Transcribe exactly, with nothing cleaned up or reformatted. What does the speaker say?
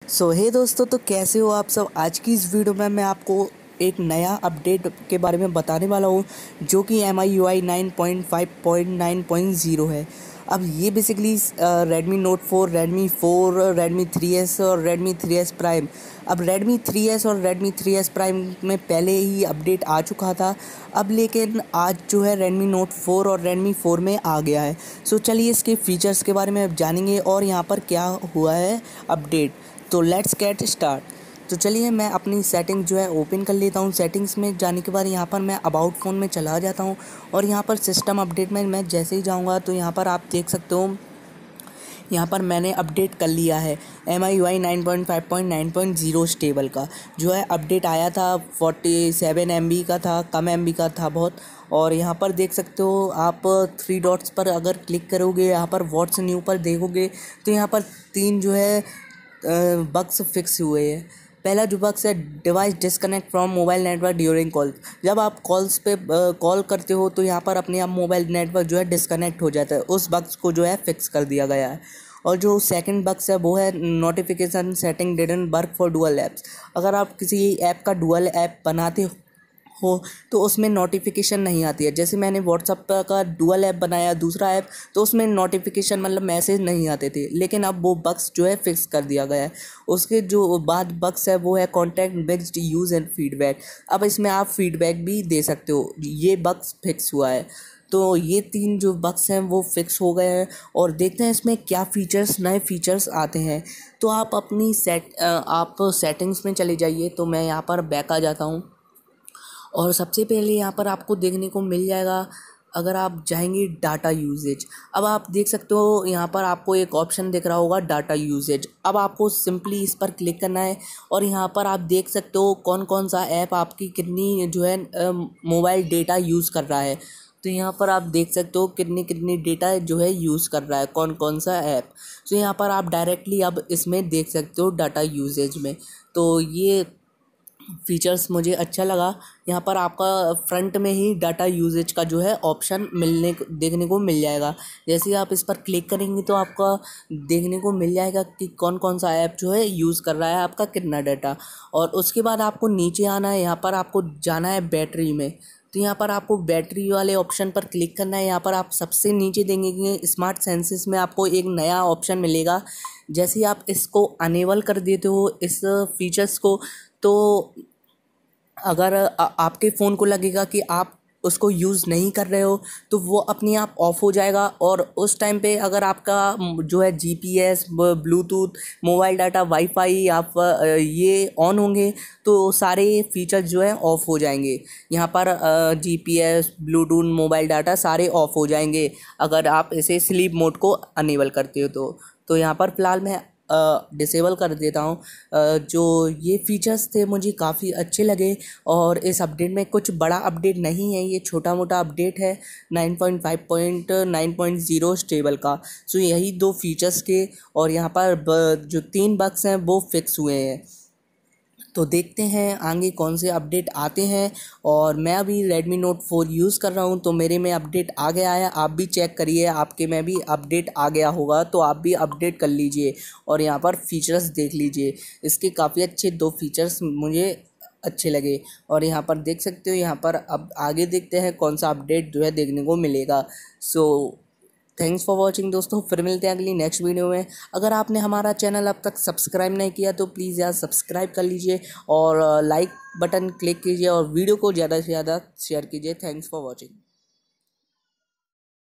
सो हे दोस्तों, तो कैसे हो आप सब। आज की इस वीडियो में मैं आपको एक नया अपडेट के बारे में बताने वाला हूँ जो कि M I U I nine point five point nine point zero है। अब ये basically Redmi note four, Redmi four, Redmi three S और रेडमी थ्री एस प्राइम। अब रेडमी थ्री एस और रेडमी थ्री एस प्राइम में पहले ही update आ चुका था, अब लेकिन आज जो है रेडमी नोट फोर और रेडमी फोर में आ गया है। सो चलिए इसके फीचर्स के बारे में अब जानेंगे और यहाँ पर क्या हुआ है अपडेट। तो लेट्स गेट स्टार्ट। तो चलिए मैं अपनी सेटिंग जो है ओपन कर लेता हूँ। सेटिंग्स में जाने के बाद यहाँ पर मैं अबाउट फ़ोन में चला जाता हूँ और यहाँ पर सिस्टम अपडेट में मैं जैसे ही जाऊँगा तो यहाँ पर आप देख सकते हो, यहाँ पर मैंने अपडेट कर लिया है M I U I nine point five point nine point zero stable का जो है अपडेट आया था। फोर्टी सेवन एम बी का था, कम एम बी का था बहुत। और यहाँ पर देख सकते हो आप थ्री डॉट्स पर अगर क्लिक करोगे, यहाँ पर व्हाट्स न्यू पर देखोगे तो यहाँ पर तीन जो है बग्स फिक्स हुए हैं। पहला जो बग्स है, device disconnect from mobile network during call. जब आप कॉल्स पे कॉल करते हो तो यहाँ पर अपने आप मोबाइल नेटवर्क जो है डिस्कनेक्ट हो जाता है। उस बग्स को जो है फिक्स कर दिया गया है। और जो सेकंड बग्स है वो है notification setting didn't work for dual apps. अगर आप किसी ऐप का डुअल ऐप बनाते हो हो तो उसमें नोटिफिकेशन नहीं आती है। जैसे मैंने व्हाट्सअप का डुअल ऐप बनाया, दूसरा ऐप, तो उसमें नोटिफिकेशन मतलब मैसेज नहीं आते थे, लेकिन अब वो बग्स जो है फिक्स कर दिया गया है। उसके जो बाद बग्स है वो है contact based use and feedback. अब इसमें आप फीडबैक भी दे सकते हो, ये बग्स फिक्स हुआ है। तो ये तीन जो बग्स हैं वो फिक्स हो गए हैं और देखते हैं इसमें क्या फ़ीचर्स, नए फ़ीचर्स आते हैं। तो आप अपनी सेट आप सेटिंग्स में चले जाइए। तो मैं यहाँ पर बैक आ जाता हूँ और सबसे पहले यहाँ पर आपको देखने को मिल जाएगा, अगर आप जाएंगे डाटा यूजेज। अब आप देख सकते हो यहाँ पर आपको एक ऑप्शन दिख रहा होगा डाटा यूजेज। अब आपको सिंपली इस पर क्लिक करना है और यहाँ पर आप देख सकते हो कौन कौन सा ऐप आपकी कितनी जो है मोबाइल डेटा यूज़ कर रहा है। तो यहाँ पर आप देख सकते हो कितनी कितनी डेटा जो है यूज़ कर रहा है, कौन कौन सा ऐप। तो यहाँ पर आप डायरेक्टली अब इसमें देख सकते हो डाटा यूजेज में। तो ये फीचर्स मुझे अच्छा लगा। यहाँ पर आपका फ्रंट में ही डाटा यूजेज का जो है ऑप्शन मिलने देखने को मिल जाएगा। जैसे ही आप इस पर क्लिक करेंगे तो आपका देखने को मिल जाएगा कि कौन कौन सा ऐप जो है यूज़ कर रहा है, आपका कितना डाटा। और उसके बाद आपको नीचे आना है, यहाँ पर आपको जाना है बैटरी में। तो यहाँ पर आपको बैटरी वाले ऑप्शन पर क्लिक करना है। यहाँ पर आप सबसे नीचे देंगे स्मार्ट सेंसेस में आपको एक नया ऑप्शन मिलेगा। जैसे ही आप इसको अनेबल कर देते हो इस फीचर्स को, तो अगर आ, आपके फ़ोन को लगेगा कि आप उसको यूज़ नहीं कर रहे हो तो वो अपने आप ऑफ हो जाएगा। और उस टाइम पे अगर आपका जो है GPS, bluetooth, mobile data, wifi आप ये ऑन होंगे तो सारे फीचर्स जो है ऑफ हो जाएंगे। यहाँ पर जीपीएस, ब्लूटूथ, मोबाइल डाटा सारे ऑफ हो जाएंगे अगर आप इसे स्लीप मोड को अनेबल करते हो तो। तो यहाँ पर फ़िलहाल मैं डिसेबल कर देता हूँ। जो ये फीचर्स थे मुझे काफ़ी अच्छे लगे और इस अपडेट में कुछ बड़ा अपडेट नहीं है, ये छोटा मोटा अपडेट है nine point five point nine point zero stable का। सो यही दो फीचर्स के और यहाँ पर जो तीन बग्स हैं वो फिक्स हुए हैं। तो देखते हैं आगे कौन से अपडेट आते हैं। और मैं अभी रेडमी नोट फोर यूज़ कर रहा हूं तो मेरे में अपडेट आ गया है। आप भी चेक करिए, आपके में भी अपडेट आ गया होगा तो आप भी अपडेट कर लीजिए और यहां पर फीचर्स देख लीजिए। इसके काफ़ी अच्छे दो फीचर्स मुझे अच्छे लगे और यहाँ पर देख सकते हो। यहाँ पर अब आगे देखते हैं कौन सा अपडेट जो है देखने को मिलेगा। सो थैंक्स फॉर वॉचिंग दोस्तों, फिर मिलते हैं अगली नेक्स्ट वीडियो में। अगर आपने हमारा चैनल अब तक सब्सक्राइब नहीं किया तो प्लीज़ यार सब्सक्राइब कर लीजिए और लाइक बटन क्लिक कीजिए और वीडियो को ज़्यादा से ज़्यादा शेयर कीजिए। Thanks for watching.